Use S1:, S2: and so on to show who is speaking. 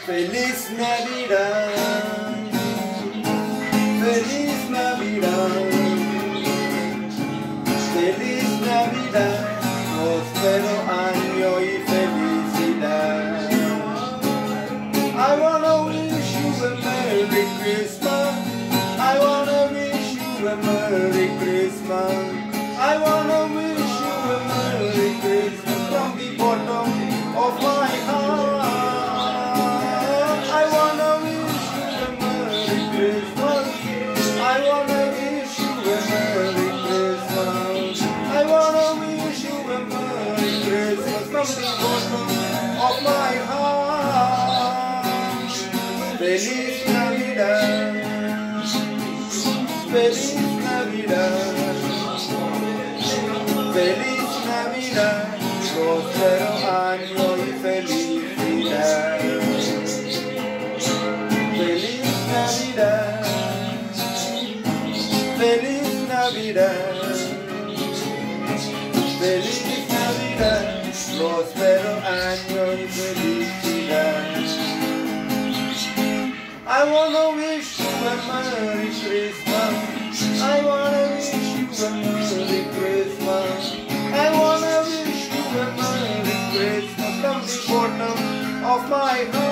S1: Feliz Navidad, Feliz Navidad, Feliz Navidad, próspero año y felicidad. I wanna wish you a Merry Christmas, I wanna wish you a Merry Christmas, I wanna wish you a Merry Christmas from the bottom of my heart. I wanna wish you a Merry Christmas, I wanna wish you a Merry Christmas, I wanna wish you a Merry Christmas from the bottom of my heart. Feliz Navidad, Feliz Navidad, Feliz Navidad, próspero año y felicidad. Feliz Navidad, Feliz Navidad, Feliz Navidad, próspero año y felicidad. I wanna wish you a Merry Christmas, I wanna wish you a Merry Christmas, I wanna wish you a Merry Christmas from the bottom of my heart.